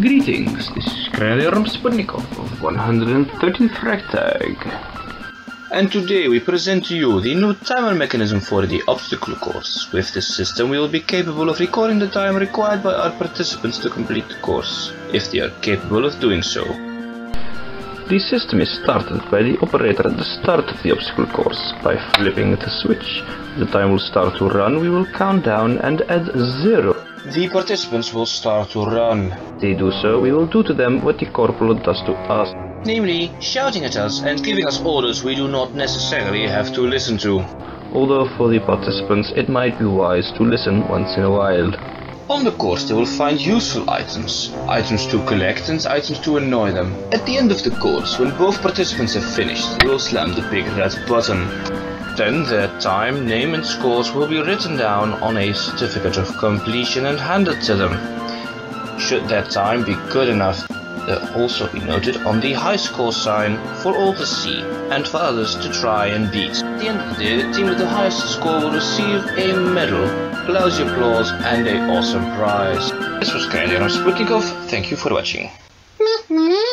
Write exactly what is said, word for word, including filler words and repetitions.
Greetings, this is Kraliorm Sputnikov of one hundred thirteenth Ragtag. And today we present to you the new timer mechanism for the obstacle course. With this system we will be capable of recording the time required by our participants to complete the course, if they are capable of doing so. The system is started by the operator at the start of the obstacle course. By flipping the switch, the time will start to run, we will count down and add zero. The participants will start to run. They do so, we will do to them what the corporal does to us. Namely, shouting at us and giving us orders we do not necessarily have to listen to. Although for the participants it might be wise to listen once in a while. On the course they will find useful items, items to collect and items to annoy them. At the end of the course, when both participants have finished, they will slam the big red button. Then their time, name and scores will be written down on a certificate of completion and handed to them. Should their time be good enough, they'll also be noted on the high score sign for all to see and for others to try and beat. At the end of the day, the team with the highest score will receive a medal, lousy applause and an awesome prize. This was Kraliorm Sputnikov, thank you for watching.